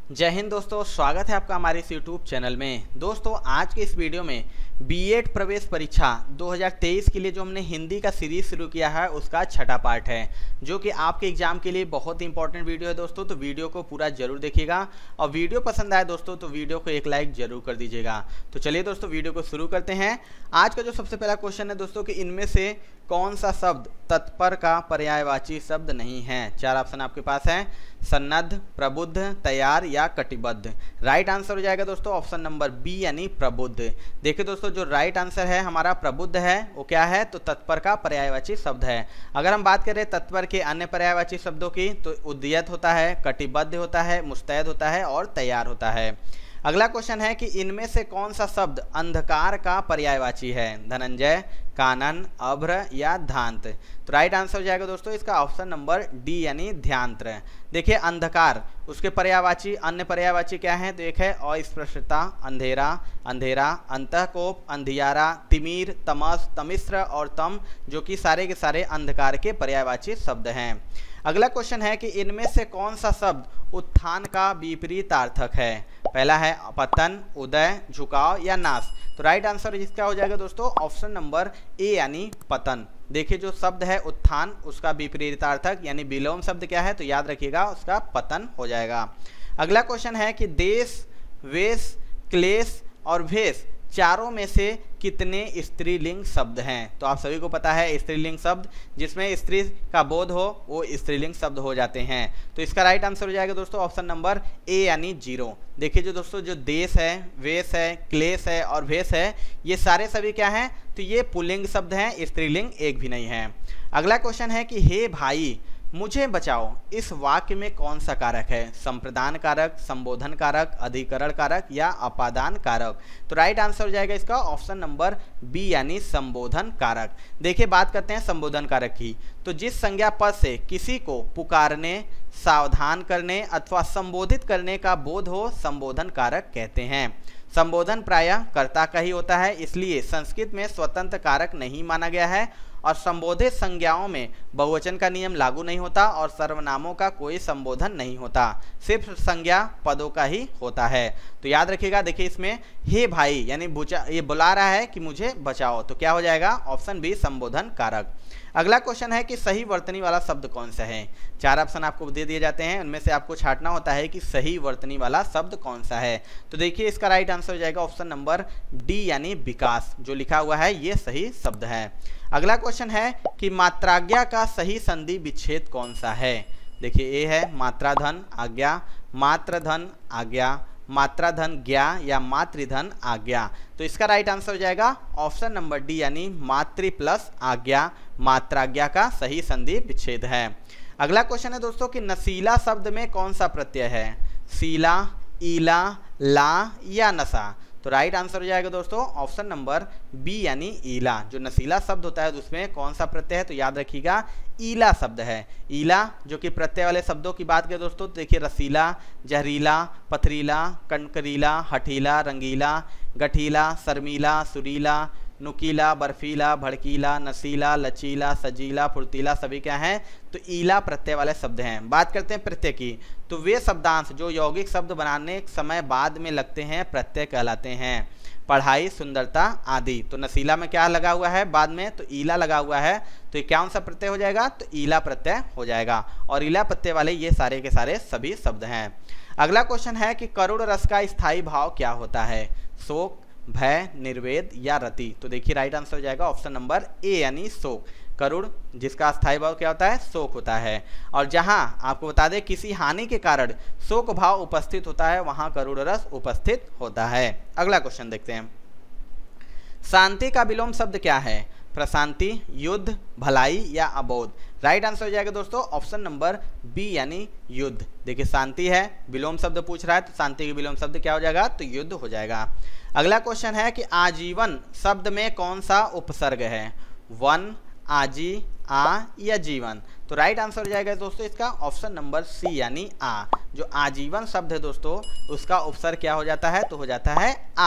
जय हिंद दोस्तों, स्वागत है आपका हमारे इस YouTube चैनल में। दोस्तों आज के इस वीडियो में बीएड प्रवेश परीक्षा 2023 के लिए जो हमने हिंदी का सीरीज शुरू किया है उसका छठा पार्ट है, जो कि आपके एग्जाम के लिए बहुत इंपॉर्टेंट वीडियो है दोस्तों। तो वीडियो को पूरा जरूर देखिएगा और वीडियो पसंद आए दोस्तों तो वीडियो को एक लाइक जरूर कर दीजिएगा। तो चलिए दोस्तों वीडियो को शुरू करते हैं। आज का जो सबसे पहला क्वेश्चन है दोस्तों कि इनमें से कौन सा शब्द तत्पर का पर्यायवाची शब्द नहीं है। चार ऑप्शन आपके पास है, सन्नद्ध, प्रबुद्ध, तैयार या कटिबद्ध। राइट आंसर हो जाएगा दोस्तों ऑप्शन नंबर बी यानी प्रबुद्ध। देखिए दोस्तों जो राइट आंसर है हमारा प्रबुद्ध है वो क्या है, तो तत्पर का पर्यायवाची शब्द है। अगर हम बात करें तत्पर के अन्य पर्यायवाची शब्दों की तो उद्यत होता है, कटिबद्ध होता है, मुस्तैद होता है और तैयार होता है। अगला क्वेश्चन है कि इनमें से कौन सा शब्द अंधकार का पर्यायवाची है, धनंजय, कानन, अभ्र या ध्यांत। तो राइट आंसर हो जाएगा दोस्तों इसका ऑप्शन नंबर डी यानी ध्यांत। देखिए अंधकार उसके पर्यायवाची अन्य पर्यायवाची क्या है, तो एक है अस्पृश्यता, अंधेरा, अंधेरा, अंतःकोप, अंधियारा, तिमिर, तमस, तमिश्र और तम, जो कि सारे के सारे अंधकार के पर्यायवाची शब्द हैं। अगला क्वेश्चन है कि इनमें से कौन सा शब्द उत्थान का विपरीतार्थक है। पहला है पतन, उदय, झुकाव या नाश। तो राइट आंसर इसका हो जाएगा दोस्तों ऑप्शन नंबर ए यानी पतन। देखिए जो शब्द है उत्थान उसका विपरीतार्थक यानी विलोम शब्द क्या है, तो याद रखिएगा उसका पतन हो जाएगा। अगला क्वेश्चन है कि देश, वेश, क्लेश और भेष चारों में से कितने स्त्रीलिंग शब्द हैं। तो आप सभी को पता है स्त्रीलिंग शब्द जिसमें स्त्री का बोध हो वो स्त्रीलिंग शब्द हो जाते हैं। तो इसका राइट आंसर हो जाएगा दोस्तों ऑप्शन नंबर ए यानी 0। देखिए जो दोस्तों जो देश है, वेश है, क्लेश है और भेष है ये सारे सभी क्या हैं, तो ये पुल्लिंग शब्द हैं, स्त्रीलिंग एक भी नहीं है। अगला क्वेश्चन है कि हे भाई मुझे बचाओ इस वाक्य में कौन सा कारक है, संप्रदान कारक, संबोधन कारक, अधिकरण कारक या अपादान कारक। तो राइट आंसर हो जाएगा इसका ऑप्शन नंबर बी यानी संबोधन कारक। देखिए बात करते हैं संबोधन कारक की, तो जिस संज्ञा पद से किसी को पुकारने, सावधान करने अथवा संबोधित करने का बोध हो संबोधन कारक कहते हैं। संबोधन प्रायः कर्ता का ही होता है, इसलिए संस्कृत में स्वतंत्र कारक नहीं माना गया है और संबोधित संज्ञाओं में बहुवचन का नियम लागू नहीं होता और सर्वनामों का कोई संबोधन नहीं होता, सिर्फ संज्ञा पदों का ही होता है। तो याद रखिएगा, देखिए इसमें हे भाई यानी ये बुला रहा है कि मुझे बचाओ, तो क्या हो जाएगा ऑप्शन बी संबोधन कारक। अगला क्वेश्चन है कि सही वर्तनी वाला शब्द कौन सा है। चार ऑप्शन आपको दे दिए जाते हैं, उनमें से आपको छांटना होता है कि सही वर्तनी वाला शब्द कौन सा है। तो देखिए इसका राइट आंसर हो जाएगा ऑप्शन नंबर डी यानी विकास, जो लिखा हुआ है ये सही शब्द है। अगला क्वेश्चन है कि मात्राज्ञा का सही संधि विच्छेद कौन सा है। देखिए ए है मात्राधन आज्ञा, मात्रधन आज्ञा, मात्राधन ज्ञा या मातृधन आज्ञा। तो इसका राइट आंसर हो जाएगा ऑप्शन नंबर डी यानी मातृ प्लस आज्ञा, मात्राज्ञा का सही संधि विच्छेद है। अगला क्वेश्चन है दोस्तों कि नशीला शब्द में कौन सा प्रत्यय है, सीला, ईला, ला या नशा। तो राइट आंसर हो जाएगा दोस्तों ऑप्शन नंबर बी यानी ईला। जो नशीला शब्द होता है उसमें कौन सा प्रत्यय है, तो याद रखिएगा ईला शब्द है। ईला जो कि प्रत्यय वाले शब्दों की बात करें दोस्तों तो देखिए रसीला, जहरीला, पथरीला, कनकरीला, हठीला, रंगीला, गठीला, शर्मीला, सुरीला, नुकीला, बर्फीला, भड़कीला, नशीला, लचीला, सजीला, फुर्तीला सभी क्या हैं, तो ईला प्रत्यय वाले शब्द हैं। बात करते हैं प्रत्यय की, तो वे शब्दांश जो यौगिक शब्द बनाने समय बाद में लगते हैं प्रत्यय कहलाते हैं। पढ़ाई, सुंदरता आदि। तो नशीला में क्या लगा हुआ है बाद में, तो ईला लगा हुआ है, तो ये कौन सा प्रत्यय हो जाएगा, तो ईला प्रत्यय हो जाएगा। और ईला प्रत्यय वाले ये सारे के सारे सभी शब्द हैं। अगला क्वेश्चन है कि करुण रस का स्थायी भाव क्या होता है, शोक, भय, निर्वेद या रति। तो देखिए राइट आंसर हो जाएगा ऑप्शन नंबर ए यानी शोक। करुण जिसका स्थायी भाव क्या होता है, शोक होता है। और जहां आपको बता दें किसी हानि के कारण शोक भाव उपस्थित होता है वहां करुण रस उपस्थित होता है। अगला क्वेश्चन देखते हैं, शांति का विलोम शब्द क्या है, प्रशांति, युद्ध, भलाई या अबोध। राइट आंसर हो जाएगा दोस्तों ऑप्शन नंबर बी यानी युद्ध। देखिए शांति है, विलोम शब्द पूछ रहा है तो शांति के विलोम शब्द क्या हो जाएगा, तो युद्ध हो जाएगा। अगला क्वेश्चन है कि आजीवन शब्द में कौन सा उपसर्ग है, वन, आजी, आ या जीवन। तो राइट आंसर हो जाएगा दोस्तों इसका ऑप्शन नंबर सी यानी आ। जो आजीवन शब्द है दोस्तों उसका उपसर्ग क्या हो जाता है, तो हो जाता है आ।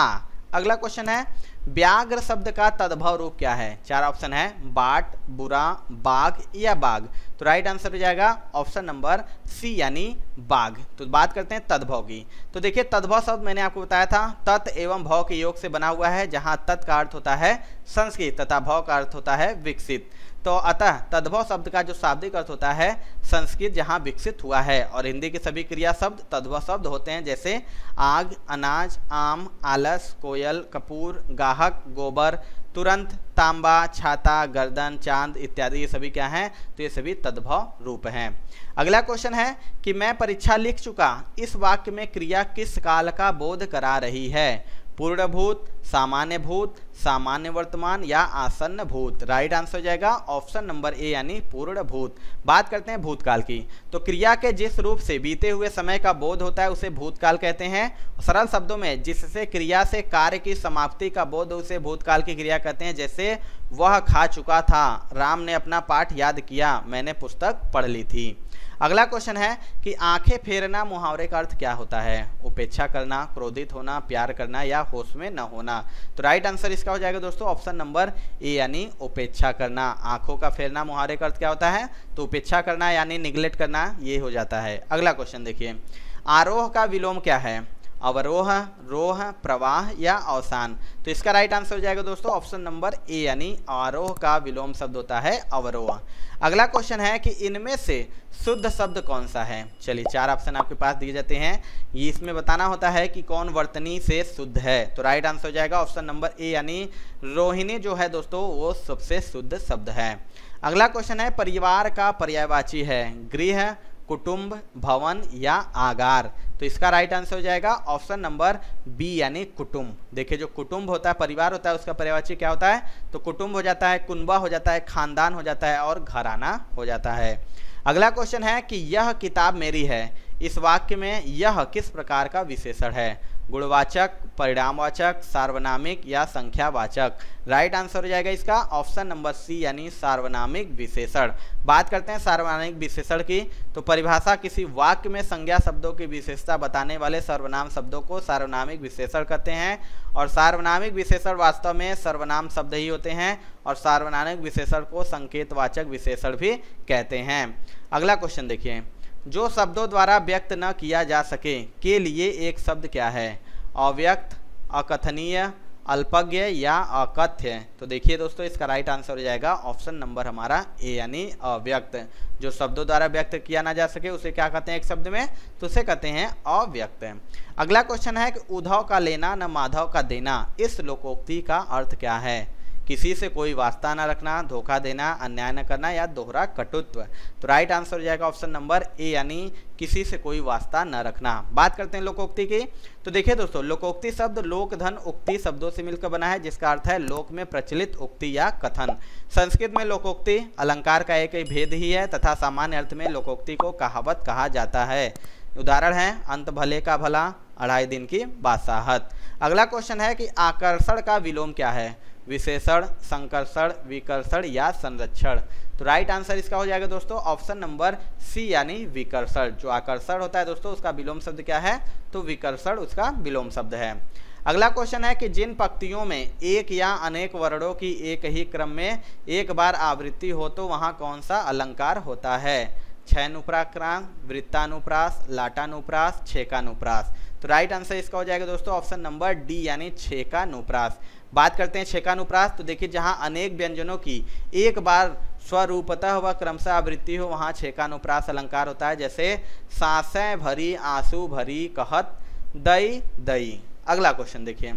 अगला क्वेश्चन है व्याघ्र शब्द का तद्भव रूप क्या है। चार ऑप्शन है बाट, बुरा, बाघ या बाघ। तो राइट आंसर हो जाएगा ऑप्शन नंबर सी यानी बाघ। तो बात करते हैं तद्भव की। तो देखिए तद्भव शब्द मैंने आपको बताया था तत् एवं भव के योग से बना हुआ है, जहां तत् का अर्थ होता है संस्कृत तथा भव का अर्थ होता है विकसित। तो अतः तद्भव शब्द का जो शाब्दिक अर्थ होता है संस्कृत जहां विकसित हुआ है। और हिंदी के सभी क्रिया शब्द तद्भव शब्द होते हैं, जैसे आग, अनाज, आम, आलस, कोयल, कपूर, गाहक, गोबर, तुरंत, तांबा, छाता, गर्दन, चांद इत्यादि। ये सभी क्या हैं? तो ये सभी तद्भव रूप हैं। अगला क्वेश्चन है कि मैं परीक्षा लिख चुका, इस वाक्य में क्रिया किस काल का बोध करा रही है। पूर्ण भूत, सामान्य भूत, सामान्य वर्तमान या आसन्न भूत। राइट आंसर हो जाएगा ऑप्शन नंबर ए यानी पूर्ण भूत। बात करते हैं भूतकाल की। तो क्रिया के जिस रूप से बीते हुए समय का बोध होता है उसे भूतकाल कहते हैं। सरल शब्दों में जिससे क्रिया से कार्य की समाप्ति का बोध उसे भूतकाल की क्रिया कहते हैं। जैसे वह खा चुका था, राम ने अपना पाठ याद किया, मैंने पुस्तक पढ़ ली थी। अगला क्वेश्चन है कि आंखें फेरना मुहावरे का अर्थ क्या होता है। उपेक्षा करना, क्रोधित होना, प्यार करना या होश में न होना। तो राइट आंसर इसका हो जाएगा दोस्तों ऑप्शन नंबर ए यानी उपेक्षा करना। आंखों का फेरना मुहावरे का अर्थ क्या होता है? तो उपेक्षा करना यानी निग्लेक्ट करना, ये हो जाता है। अगला क्वेश्चन देखिए, आरोह का विलोम क्या है। अवरोह, रोह, प्रवाह या अवसान। तो इसका राइट आंसर हो जाएगा दोस्तों ऑप्शन नंबर ए यानी आरोह का विलोम शब्द होता है अवरोह। अगला क्वेश्चन है कि इनमें से शुद्ध शब्द कौन सा है। चलिए चार ऑप्शन आपके पास दिए जाते हैं, ये इसमें बताना होता है कि कौन वर्तनी से शुद्ध है। तो राइट आंसर हो जाएगा ऑप्शन नंबर ए यानी रोहिणी जो है दोस्तों वो सबसे शुद्ध शब्द है। अगला क्वेश्चन है परिवार का पर्यायवाची है गृह, कुटुंब, भवन या आगार। तो इसका राइट आंसर हो जाएगा ऑप्शन नंबर बी यानी कुटुंब। देखिए जो कुटुंब होता है, परिवार होता है, उसका पर्यायवाची क्या होता है? तो कुटुंब हो जाता है, कुनबा हो जाता है, खानदान हो जाता है और घराना हो जाता है। अगला क्वेश्चन है कि यह किताब मेरी है, इस वाक्य में यह किस प्रकार का विशेषण है। गुणवाचक, परिणामवाचक, सार्वनामिक या संख्यावाचक। राइट आंसर हो जाएगा इसका ऑप्शन नंबर सी यानी सार्वनामिक विशेषण। बात करते हैं सार्वनामिक विशेषण की। तो परिभाषा किसी वाक्य में संज्ञा शब्दों की विशेषता बताने वाले सर्वनाम शब्दों को सार्वनामिक विशेषण कहते हैं। और सार्वनामिक विशेषण वास्तव में सर्वनाम शब्द ही होते हैं और सार्वनामिक विशेषण को संकेतवाचक विशेषण भी कहते हैं। अगला क्वेश्चन देखिए, जो शब्दों द्वारा व्यक्त न किया जा सके के लिए एक शब्द क्या है। अव्यक्त, अकथनीय, अल्पज्ञ या अकथ्य। तो देखिए दोस्तों इसका राइट आंसर हो जाएगा ऑप्शन नंबर हमारा ए यानी अव्यक्त। जो शब्दों द्वारा व्यक्त किया ना जा सके उसे क्या कहते हैं एक शब्द में? तो उसे कहते हैं अव्यक्त। अगला क्वेश्चन है कि उद्धव का लेना न माधव का देना, इस लोकोक्ति का अर्थ क्या है। किसी से कोई वास्ता न रखना, धोखा देना, अन्याय न करना या दोहरा कटुत्व। तो राइट आंसर हो जाएगा ऑप्शन नंबर ए यानी किसी से कोई वास्ता न रखना। बात करते हैं लोकोक्ति की। तो देखिए दोस्तों लोकोक्ति शब्द लोक, धन, उक्ति शब्दों से मिलकर बना है, जिसका अर्थ है लोक में प्रचलित उक्ति या कथन। संस्कृत में लोकोक्ति अलंकार का एक भेद ही है तथा सामान्य अर्थ में लोकोक्ति को कहावत कहा जाता है। उदाहरण है अंत भले का भला, अढ़ाई दिन की बासाहत। अगला क्वेश्चन है कि आकर्षण का विलोम क्या है। विशेषण, संकर्षण, विकर्षण या संरक्षण। तो राइट आंसर इसका हो जाएगा दोस्तों ऑप्शन नंबर सी यानी विकर्षण। जो आकर्षण होता है दोस्तों उसका विलोम शब्द क्या है? तो विकर्षण उसका विलोम शब्द है। अगला क्वेश्चन है कि जिन पंक्तियों में एक या अनेक वर्णों की एक ही क्रम में एक बार आवृत्ति हो तो वहाँ कौन सा अलंकार होता है। छयनुप्रास, वृत्तानुप्रास, लाटानुप्रास, छेकानुप्रास। तो राइट आंसर इसका हो जाएगा दोस्तों ऑप्शन नंबर डी यानी छेकानुप्रास। बात करते हैं छेकानुप्रास। तो देखिए जहां अनेक व्यंजनों की एक बार स्वरूपतः व क्रमशः आवृत्ति हो वहां छेकानुप्रास अलंकार होता है। जैसे सांसें भरी, आंसू भरी, कहत दई दई। अगला क्वेश्चन देखिए,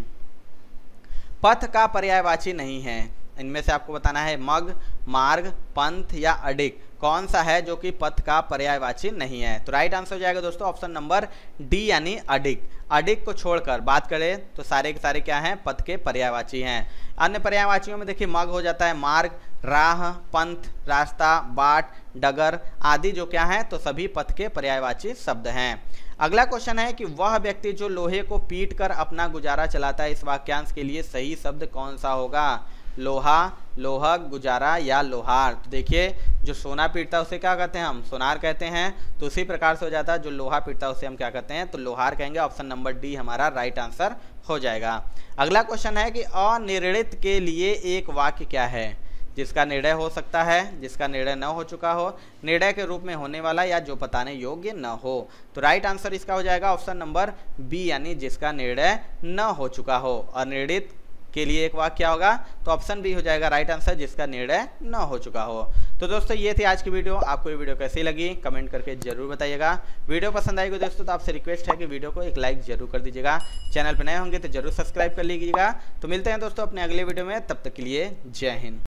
पथ का पर्यायवाची नहीं है, इनमें से आपको बताना है मग, मार्ग, पंथ या अडिग। कौन सा है जो कि पथ का पर्यायवाची नहीं है। तो राइट आंसर हो जाएगा दोस्तों ऑप्शन नंबर डी यानी अडिग। अडिग को छोड़कर बात करें तो सारे के सारे क्या हैं? पथ के पर्यायवाची हैं। अन्य पर्यायवाचियों में देखिए मग हो जाता है मार्ग, राह, पंथ, रास्ता, बाट, डगर आदि जो क्या हैं तो सभी पथ के पर्यायवाची शब्द हैं। अगला क्वेश्चन है कि वह व्यक्ति जो लोहे को पीट कर अपना गुजारा चलाता है, इस वाक्यांश के लिए सही शब्द कौन सा होगा। लोहा, लोहक, गुजारा या लोहार। तो देखिए जो सोना पीटता है उसे क्या कहते हैं, हम सोनार कहते हैं। तो उसी प्रकार से हो जाता है जो लोहा पीटता है उसे हम क्या कहते हैं, तो लोहार कहेंगे। ऑप्शन नंबर डी हमारा राइट आंसर हो जाएगा। अगला क्वेश्चन है कि अनिर्णित के लिए एक वाक्य क्या है, जिसका निर्णय हो सकता है, जिसका निर्णय न हो चुका हो, निर्णय के रूप में होने वाला या जो बताने योग्य न हो। तो राइट आंसर इसका हो जाएगा ऑप्शन नंबर बी, यानी जिसका निर्णय न हो चुका हो। अनिर्णित के लिए एक वाक्य क्या होगा, तो ऑप्शन बी हो जाएगा राइट आंसर, जिसका निर्णय न हो चुका हो। तो दोस्तों ये थी आज की वीडियो। आपको ये वीडियो कैसी लगी कमेंट करके जरूर बताइएगा। वीडियो पसंद आएगी दोस्तों तो आपसे रिक्वेस्ट है कि वीडियो को एक लाइक जरूर कर दीजिएगा। चैनल पर नए होंगे तो जरूर सब्सक्राइब कर लीजिएगा। तो मिलते हैं दोस्तों अपने अगले वीडियो में, तब तक के लिए जय हिंद।